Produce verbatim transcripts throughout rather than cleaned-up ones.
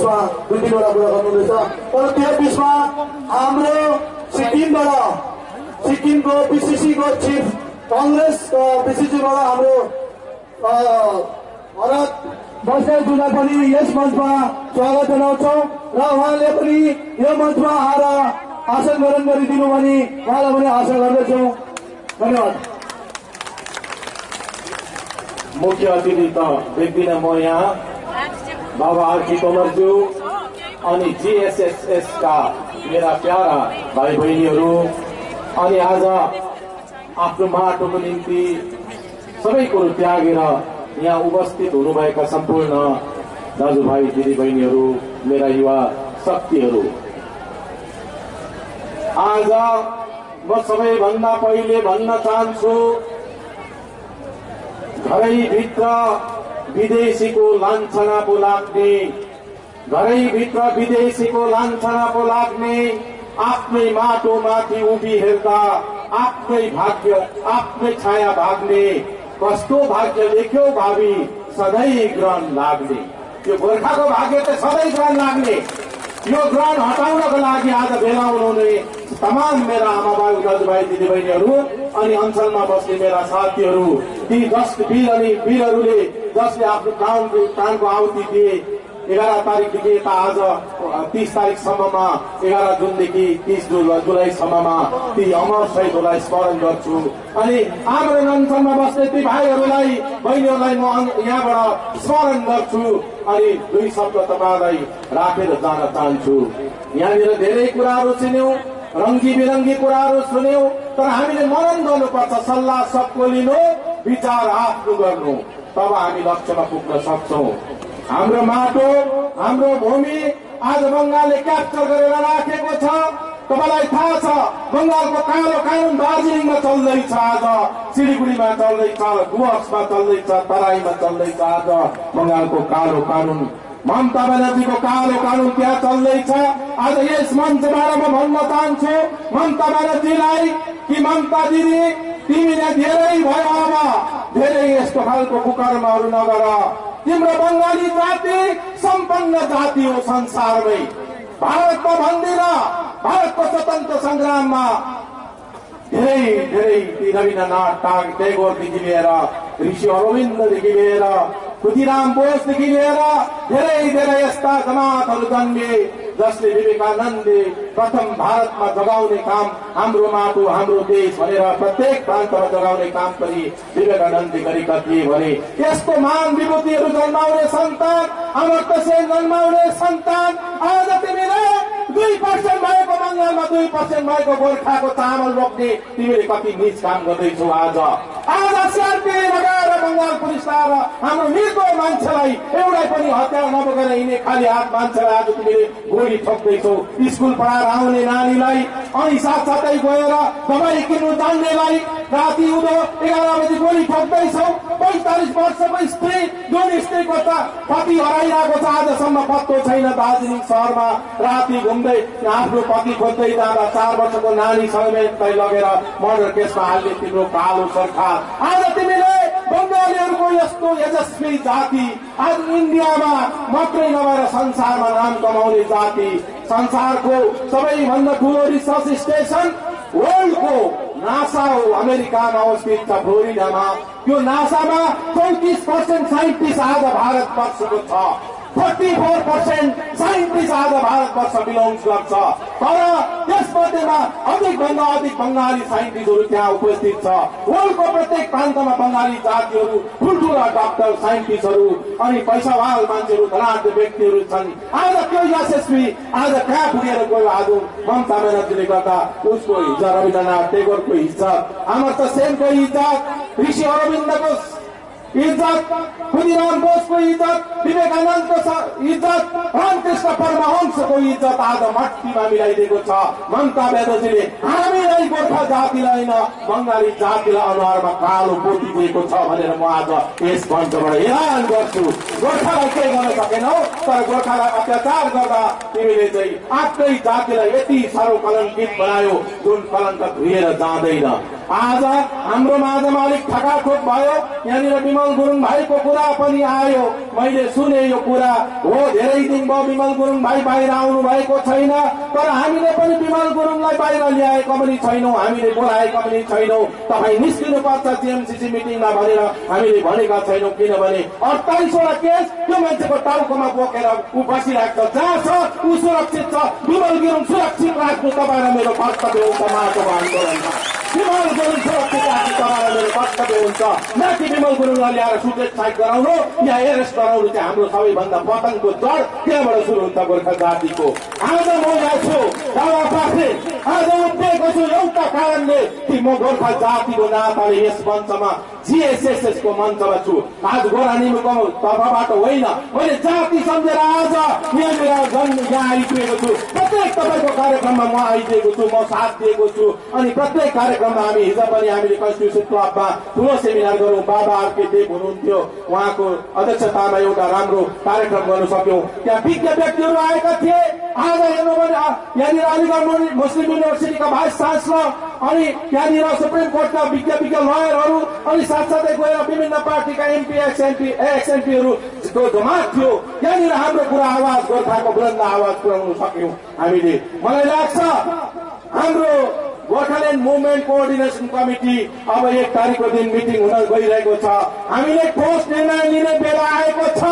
बिचमा दुई तिनवटा कुरा गर्नुहुँदैछ। तर त्यो बिचमा हाम्रो सिक्किमबाट सिक्किमको बिसिसीको चिफ कांग्रेस बिसिसीबाट हाम्रो भरत बस्नेतज्यूलाई पनि यस मञ्चमा स्वागत जनाउँछौँ र उहाँले पनि यो मञ्चमा आएर आसन ग्रहण गरिदिनु भने उहाँलाई पनि आशा गर्दछौँ। धन्यवाद। मुख्य अतिथि त देख्दिनँ म यहाँ बाबा आरकी तोमरज्यू अनि जीएसएसएस का मेरा प्यारा भाइ बहिनीहरू अनि आज आफ्नो माटोको निम्ति सबै कुरो त्यागेर यहाँ उपस्थित हुनुभएका सम्पूर्ण दाजुभाइ दिदीबहिनीहरू मेरा युवा शक्तिहरू, आज म सबैभन्दा पहिले भन्न चाहन्छु घरैभित्र विदेशीको लान्छना पो लाग्ने घरैभित्र विदेशीको लान्छना पो लाग्ने आफ्नै माटोमाथि उभि हेर्दा आफ्नै भाग्य आफ्नै छाया भाग्ने कस्तो भाग्य लेख्यो भावी सधैँ ग्रहण लाग्ने। यो गोर्खाको भाग्य त सधैँ ग्रहण लाग्ने। यो ग्रहण हटाउनको लागि आज भेला हुनुहुने तमाम मेरा आमाबाबु दाजुभाइ दिदीबहिनीहरू अनि अञ्चलमा बस्ने मेरा साथीहरू, ती दस वीर अनि वीरहरूले जसले आफ्नो प्राणको प्राणको आहुति दिए एघार तारिकदेखि यता आज तीस तारिकसम्ममा एघार जुनदेखि तीस जुलाईसम्ममा ती अमर शहीदहरूलाई स्मरण गर्छु अनि हाम्रो अञ्चलमा बस्ने ती भाइहरूलाई बहिनीहरूलाई म यहाँबाट स्मरण गर्छु अनि दुई शब्द तपाईँलाई राखेर जान चाहन्छु। यहाँनिर धेरै कुराहरू सुन्यौं, रङ्गी बिरङ्गी कुराहरू सुन्यौं, तर हामीले मनन गर्नुपर्छ, सल्लाह सबको लिनु, विचार आफ्नो गर्नु, तब हामी लक्ष्यमा पुग्न सक्छौं। हाम्रो माटो हाम्रो भूमि आज बंगालले क्याप्चर गरेर राखेको छ। तपाईलाई थाहा छ बंगालको कालो कानून दार्जिलिङमा चल्दैछ, आज सिलिगुडीमा चल्दैछ, डुवर्समा चल्दैछ, तराईमा चल्दैछ। आज बंगालको कालो कानून, ममता ब्यानर्जीको कालो कानून त्यहाँ चल्दैछ। आज यस मञ्चबाट म भन्न चाहन्छु ममता ब्यानर्जीलाई कि ममता दिदी तिमीले धेरै भयो, अब धेरै यस्तो खालको कुकर्महरू नगर। तिम्रो बंगाली जाति सम्पन्न जाति हो संसारमै। भारतमा भन्दिन, भारतको स्वतन्त्र संग्राममा धेरै धेरै रवीन्द्रनाथ टैगोरदेखि लिएर ऋषि अरविन्ददेखि लिएर खुदीराम बोसदेखि लिएर धेरै धेरै यस्ता जमातहरू जन्मिए जसले विवेकानन्दले प्रथम भारतमा जगाउने काम, हाम्रो माटो हाम्रो देश भनेर प्रत्येक प्रान्तमा जगाउने काम पनि विवेकानन्दले गरेका थिए भने यस्तो महान विभूतिहरू जन्माउने सन्तान, अमर्त्य सेन जन्माउने सन्तान आज तिमीले दुई पर्सेन्ट भएको बंगालमा दुई पर्सेन्ट भएको गोर्खाको चामल रोक्ने तिमीले कति नीच काम गर्दैछौ। आज आज सीआरपी लगाएर बंगाल पुलिसलाई हाम्रो निर्दोष मान्छेलाई एउटै पनि हतियार नबोकेर हिँड्ने खाली हात मान्छेलाई आज तिमीले गोली ठोक्दैछौ। स्कुल पढाएर आउने नानीलाई अनि साथसाथै गएर दबाई किन्नु जान्नेलाई राति उदो एघार बजी गोली ठोक्दैछौ। पैंतालिस वर्षको स्त्री जुन स्त्रीको त पति हराइरहेको छ आजसम्म पत्तो छैन। दार्जिलिङ शहरमा राति घुम्दै आफ्नो पति खोज्दै जाँदा चार वर्षको नानी समेतलाई लगेर मर्डर केसमा हाल्ने तिम्रो कालो सरकार। आज तिमीले बंगालीहरूको यस्तो यशस्वी जाति आज इन्डियामा मात्रै नभएर संसारमा नाम कमाउने जाति, संसारको सबैभन्दा ठूलो रिसर्च स्टेशन वर्ल्डको नासा हो, अमेरिकामा अवस्थित छ फ्लोरिडामा। यो नासामा चौतिस पर्सेन्ट साइन्टिस्ट आज भारतवर्षको छ। फोर्टी फोर पर्सेन्ट साइन्टिस्ट आज भारतवर्ष बिलोङ्स गर्छ, तर त्यसमध्येमा अधिक भन्दा अधिक बंगाली साइन्टिस्टहरू त्यहाँ उपस्थित छ। वर्ल्डको प्रत्येक प्रान्तमा बंगाली जातिहरू ठुल्ठुला डाक्टर साइन्टिस्टहरू अनि पैसावाल मान्छेहरू धनाढ्य व्यक्तिहरू छन्। आज त्यो यशस्वी आज कहाँ पुगेर गयो। आज ममता ब्यानर्जीले गर्दा उसको इज्जत, रवीन्द्रनाथ टेगोरको इज्जत, अमर्त्य सेनको इज्जत, ऋषि अरविन्दको इज्जत, खुदीराम बोसको इज्जत, विवेकानन्दको इज्जत, रामकृष्ण परमहंसको इज्जत आज मट्टीमा मिलाइदिएको छ। ममता ब्यानर्जीले हामीलाई गोर्खा जातिलाई होइन बंगाली जातिलाई अनुहारमा कालो पोती दिएको छ भनेर म आज यस मञ्चबाट ऐलान गर्छु। गोर्खालाई केही गर्न सकेनौ, तर गोर्खालाई अत्याचार गर्दा तिमीले चाहिँ आफ्नै जातिलाई यति साह्रो कलङ्कित बनायो जुन कलङ्क धुएर जाँदैन। आज हाम्रो माझमा अलिक ठकाठोक भयो। यहाँनिर विमल गुरुङ भाइको कुरा पनि आयो, मैले सुने यो कुरा हो। धेरै दिन भयो विमल गुरुङ भाइ बाहिर आउनु भएको छैन, तर हामीले पनि विमल गुरुङलाई बाहिर ल्याएको पनि छैनौँ, हामीले बोलाएका पनि छैनौँ। तपाईँ निस्किनु पर्छ जिएमसिसी मिटिङमा भनेर हामीले भनेका छैनौँ, किनभने अडतालिसवटा केस त्यो मान्छेको टाउकोमा बोकेर ऊ बसिरहेको छ। जहाँ छ ऊ सुरक्षित छ। विमल गुरुङ सुरक्षित राख्नु तपाईँ र मेरो कर्तव्य हुन्छ। माटोको आन्दोलनमा विमल गुरुङ सुरक्षित राख्नु तपाईँ र मेरो कर्तव्य हुन्छ। न कि विमल गुरुङलाई ल्याएर सुटेज साइड गराउनु या एरेस्ट गराउनु चाहिँ हाम्रो सबैभन्दा पतनको जड त्यहाँबाट सुरु हुन्छ गोर्खा जातिको। आज म यहाँ छु दावा पाख्रिन, आज उभिएको छु एउटा कारणले कि म गोर्खा जातिको नाताले यस मञ्चमा जीएसएसएस को मञ्चमा छु। आज गोरानीको तर्फबाट होइन, मैले जाति सम्झेर आज यहाँ जन्म यहाँ आइपुगेको छु। प्रत्येक तपाईँको कार्यक्रममा म आइदिएको छु, म साथ दिएको छु। अनि प्रत्येक कार्यक्रममा हामी हिजो पनि हामीले कन्स्टिट्युसन क्लबमा ठुलो सेमिनार गरौँ। बाबा आरके देव हुनुहुन्थ्यो, उहाँको अध्यक्षतामा एउटा राम्रो कार्यक्रम गर्न सक्यौँ। त्यहाँ विज्ञ व्यक्तिहरू आएका थिए। आज हेर्नु भने यहाँनिर अलिगढ मुस्लिम युनिभर्सिटीका भाइस चान्सलर अनि त्यहाँनिर सुप्रिम कोर्टका विज्ञ विज्ञ लयरहरू अनि साथसाथै गएर विभिन्न पार्टीका एमपी एक्सएमपी एक्सएमपीहरूको जमात थियो। त्यहाँनिर हाम्रो कुरा आवाज गोर्खाको बुलन्द आवाज पुर्याउन सक्यौँ हामीले। मलाई लाग्छ हाम्रो गोर्खाल्यान्ड मुभमेन्ट कोअर्डिनेसन कमिटी अब एक तारिकको दिन मिटिङ हुन गइरहेको छ। हामीले ठोस निर्णय लिने बेला आएको छ,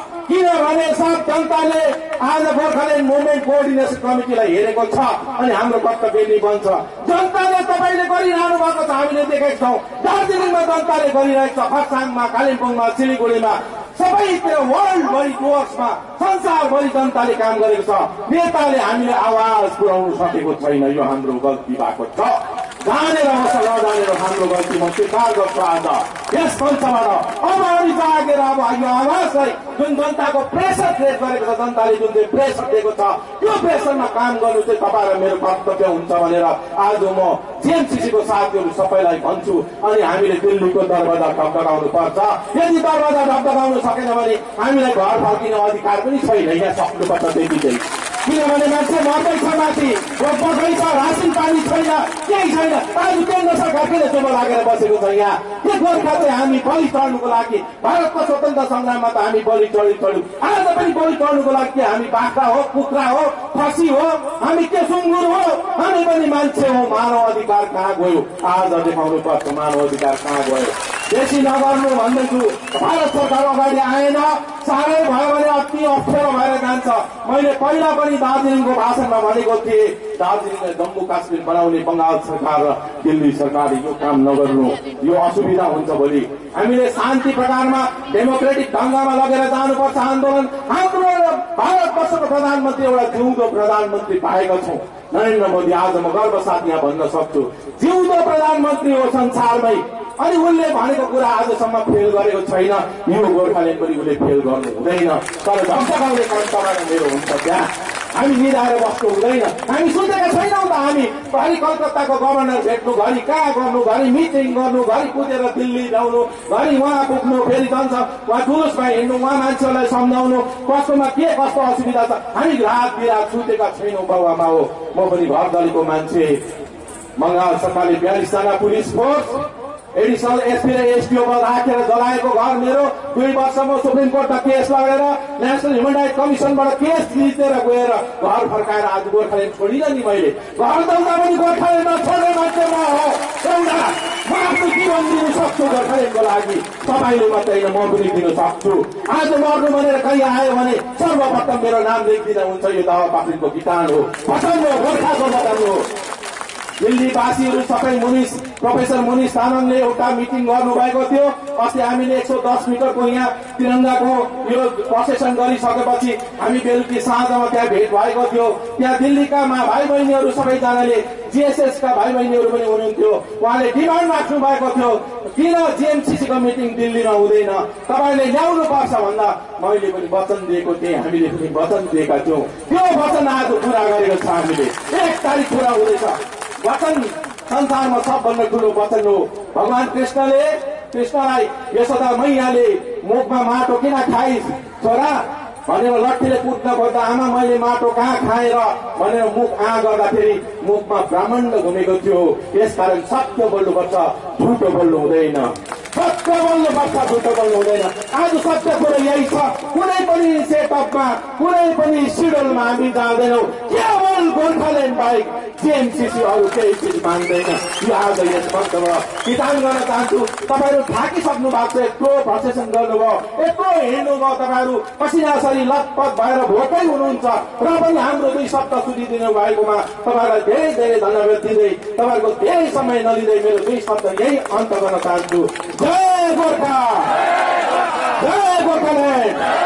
किनभने सब जनताले आज गोर्खाल्यान्ड मुभमेन्ट कोअर्डिनेसन कमिटीलाई हेरेको छ अनि हाम्रो कर्तव्य नि बन्छ। जनताले तपाईँले गरिरहनु भएको छ, हामीले देखेका छौँ। दार्जिलिङमा जनताले गरिरहेको छ, खरसाङमा, कालिम्पोङमा, सिलगढीमा, सबैतिर वर्ल्डभरि डुवर्समा संसारभरि जनताले काम गरेको छ। नेताले हामीले आवाज पुर्याउन सकेको छैन, यो हाम्रो गल्ती भएको छ। जानेर होस् नजानेर हाम्रो गल्ती म स्वीकार गर्छु। आज यस मञ्चबाट अब अगाडि जागेर अब यो आवाजलाई जुन जनताको प्रेसर क्रिएट गरेको छ, जनताले जुन चाहिँ प्रेसर दिएको छ, त्यो प्रेसरमा काम गर्नु चाहिँ तपाईँ र मेरो कर्तव्य हुन्छ भनेर आज म जीएमसिसीको साथीहरू सबैलाई भन्छु। अनि हामीले दिल्लीको दरवाजा ढकढकाउनु पर्छ। यदि दरवाजा ढकढकाउनु सकेन भने हामीलाई घर फर्किने अधिकार पनि छैन, यहाँ सक्नुपर्छ त्यतिकै। किनभने मान्छे मर्दै छ, माथि बस्दै छ, रासिन पानी छैन, केही छैन। आज केन्द्र सरकार किन चुप लागेर बसेको छ? यहाँ यो गोर्खा चाहिँ हामी बलि चढ्नुको लागि भारतको स्वतन्त्र सङ्ग्राममा त हामी बलि चढी चढ्यौँ। आज पनि बलि चढ्नुको लागि हामी बाख्रा हो, कुखुरा हो, खसी हो, हामी के सुँगुर हो? हामी पनि मान्छे हो। मानव अधिकार कहाँ गयो? आज देखाउनु पर्छ मानव अधिकार कहाँ गयो। बेसी नगर्नु भन्दैछु। भारत सरकार अगाडि आएन, साह्रै भयो भने अति अप्ठ्यारो भएर जान्छ। मैले पहिला पनि दार्जिलिङको भाषणमा भनेको थिएँ, दार्जिलिङलाई जम्मू काश्मीर बनाउने बङ्गाल सरकार र दिल्ली सरकारले यो काम नगर्नु, यो असुविधा हुन्छ। भोलि हामीले शान्ति प्रकारमा डेमोक्रेटिक ढङ्गमा लगेर जानुपर्छ आन्दोलन। हाम्रो भारतवर्षको प्रधानमन्त्री एउटा जिउँदो प्रधानमन्त्री पाएका छौँ, नरेन्द्र मोदी। आज म गर्वसाथ यहाँ भन्न सक्छु, जिउँदो प्रधानमन्त्री हो संसारमै। अनि उनले भनेको कुरा आजसम्म फेल गरेको छैन। यो गोर्खाल्यान्ड पनि उसले फेल गर्नु हुँदैन। तर धक्काउने काम तपाईँ मेरो हुन्छ। त्यहाँ हामी निधाएर बस्नु हुँदैन। हामी सुनेका छैनौँ त। हामी घरि कलकत्ताको गभर्नर भेट्नु, घरि कहाँ गर्नु, घरि मिटिङ गर्नु, घरि कुदेर दिल्ली ल्याउनु, घरि उहाँ पुग्नु, फेरि जान्छ उहाँ जुलुसमा हिँड्नु, उहाँ मान्छेहरूलाई सम्झाउनु कस्तोमा के कस्तो असुविधा छ। हामी रात बिरात सुतेका छैनौँ बाबुआमा हो। म पनि घर दलको मान्छे। बङ्गाल सरकारले बयालिसजना पुलिस फोर्स एडिसनल एसपी र एसडिओमा राखेर जलाएको घर मेरो। दुई वर्षमा सुप्रिम कोर्टमा केस लगेर नेसनल ह्युमन राइट कमिसनबाट केस जितेर गएर घर फर्काएर आज गोर्खाल्यान्ड छोडिन नि मैले। घर दल्दा पनि गोर्खाल्यान्डमा छोड्ने मान्छे म हो। एउटा म आफ्नो जीवन दिनु सक्छु गोर्खाल्यान्डको लागि। तपाईँले मात्रै होइन, म पनि दिन सक्छु। आज मर्नु भनेर कहीँ आयो भने सर्वप्रथम मेरो नाम लेखिदिँदा हुन्छ। यो दावा पाख्रिनको किटान हो, वचन हो, गोर्खाको वचन हो। दिल्लीवासीहरू सबै मुनिस प्रोफेसर मुनिस तामाङले एउटा मिटिङ गर्नुभएको थियो। अस्ति हामीले एक सौ दस मिटरको यहाँ तिरङ्गाको यो प्रसेसन गरिसकेपछि हामी बेलुकी साँझमा त्यहाँ भेट भएको थियो। त्यहाँ दिल्लीका भाइ बहिनीहरू सबैजनाले, जीएसएसका भाइ बहिनीहरू पनि हुनुहुन्थ्यो। उहाँले डिमान्ड राख्नु भएको थियो, किन जीएमसिसीको मिटिङ दिल्लीमा हुँदैन, तपाईँले ल्याउनु पर्छ भन्दा मैले पनि वचन दिएको थिएँ। हामीले पनि वचन दिएका थियौँ। त्यो वचन आज पुरा गरेको छ। हामीले एक तारिक पुरा हुँदैछ। वचन संसारमा सबभन्दा ठुलो वचन हो। भगवान कृष्णले कृष्णलाई यशोदा मैयाले मुखमा माटो किन खाइस् छोरा, भनेर लट्ठीले कुट्न खोज्दा आमा मैले माटो कहाँ खाएर भनेर मुख आ गर्दाखेरि मुखमा ब्राह्मण घुमेको थियो। यसकारण सत्य बोल्नुपर्छ, झुटो बोल्नु हुँदैन। सत्य बोल्नुपर्छ, झुटो बोल्नु हुँदैन। आज सत्य कुरो यही छ। कुनै पनि सेटअपमा कुनै पनि सिडलमा हामी जाँदैनौँ। केवल गोर्खाल्यान्ड बाहेक टिएमसिसी अरू केही चिज मान्दैन। यो आज यस मञ्चबाट विधान गर्न चाहन्छु। तपाईँहरू थाकिसक्नु भएको छ, यत्रो प्रसेसन गर्नुभयो, यत्रो हिँड्नुभयो, तपाईँहरू पसिनासरी लतपत भएर भोकै हुनुहुन्छ र पनि हाम्रो दुई शब्द सुनिदिनु भएकोमा तपाईँहरूलाई धेरै धेरै धन्यवाद दिँदै तपाईँहरूको धेरै समय नलिँदै मेरो दुई शब्द यही अन्त गर्न चाहन्छु। जय गोर्खा, जय गोर्खाल्यान्ड।